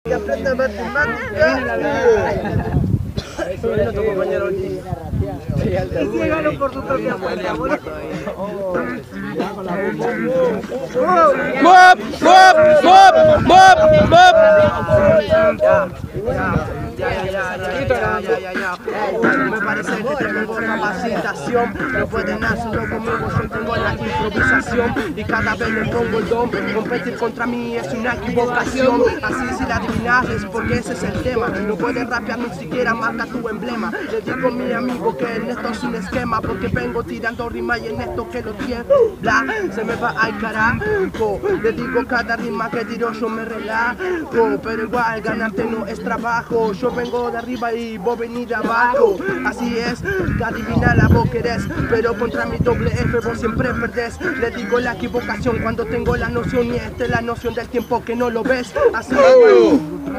Que aprenda matemáticas. Soy nuestro compañero G. Y llegaron por su propia cuenta, boludo. Me parece que tengo capacitación. No pueden hacerlo conmigo, yo tengo la improvisación. Y cada vez me pongo el don. Competir contra mí es una equivocación. Así si la adivinas es porque ese es el tema. No puedes rapear ni siquiera marca tu emblema. Le digo a mi amigo que en esto es un esquema, porque vengo tirando rima y en esto que lo tiembla se me va al carajo. Le digo cada rima que tiro yo me relajo, pero igual ganarte no es trabajo. Yo vengo de arriba y vos venís de abajo. Así es, que adivinala vos querés, pero contra mi doble F vos siempre perdés. Le digo la equivocación cuando tengo la noción, y esta es la noción del tiempo que no lo ves. Así es.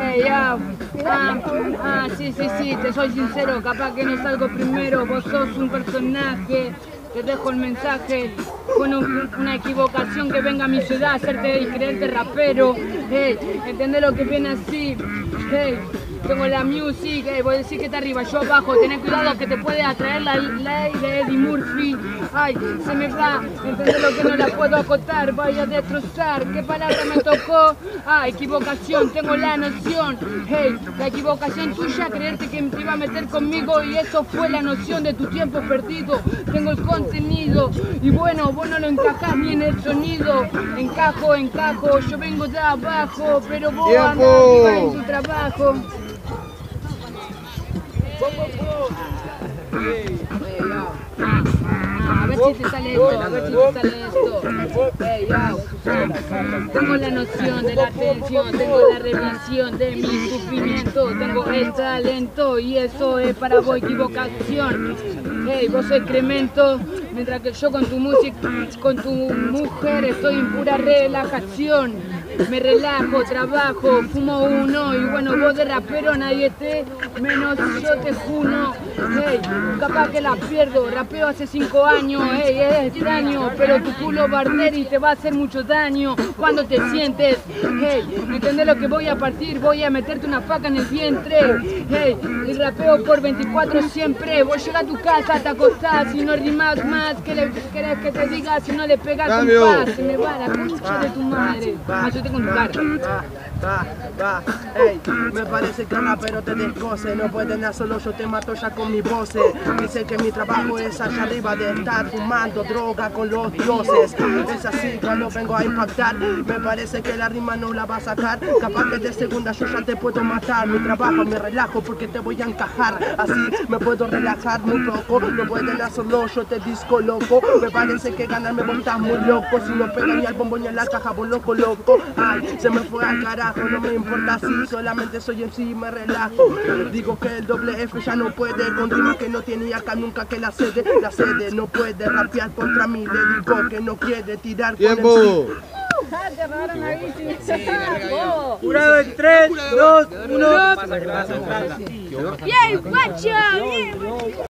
Sí, te soy sincero, capaz que no salgo primero, vos sos un personaje, te dejo el mensaje, con una equivocación que venga a mi ciudad a hacerte y creerte rapero, entendés lo que viene así, tengo la music, voy a decir que está arriba, yo abajo, tenés cuidado que te puede atraer la ley de Eddie Murphy. Ay, se me va, entendés lo que no la puedo acotar, voy a destrozar, ¿qué palabra me tocó? Ah, equivocación, tengo la noción, la equivocación tuya, creerte que te iba a meter conmigo y eso fue la noción de tu tiempo perdido, tengo el contenido y bueno, vos no lo encajás ni en el sonido, encajo, yo vengo de abajo, pero vos andás arriba en tu trabajo. A ver si te sale esto, Tengo la noción de la atención, tengo la revisión de mi sufrimiento, tengo el talento y eso es para vos equivocación. Vos sos excremento, mientras que yo con tu música, con tu mujer estoy en pura relajación. Me relajo, trabajo, fumo uno y bueno, vos de rapero nadie te, menos yo te juno. Capaz que la pierdo, rapeo hace 5 años, es extraño, pero tu culo barderi te va a hacer mucho daño cuando te sientes. ¿Entendés lo que voy a partir? Voy a meterte una faca en el vientre. Y rapeo por 24 siempre. Vos llegás a tu casa, te acostás y no rimas más. ¿Qué le querés que te diga si no le pegas con paz? Se me va la concha de tu madre. Con tu cara. Me parece que rapero te descoce. No pueden hacerlo, yo te mato ya con mi voces. Dice que mi trabajo es allá arriba de estar fumando droga con los dioses. Es así cuando vengo a impactar. Me parece que la rima no la va a sacar. Capaz que de segunda yo ya te puedo matar. Mi trabajo me relajo porque te voy a encajar. Así me puedo relajar muy poco. No pueden hacerlo, yo te disco loco. Me parece que ganarme vos estás muy loco. Si no pega ni al bombón ni a la caja, vos loco. Ay, se me fue al carajo, no me importa si solamente soy en sí y me relajo. Digo que el doble F ya no puede, con rimas que no tiene acá nunca que la sede no puede rapear contra mí. Le digo que no quiere tirar con el sí. Jurado en 3, 2, 1. ¡Bien, guacho! ¡Bien!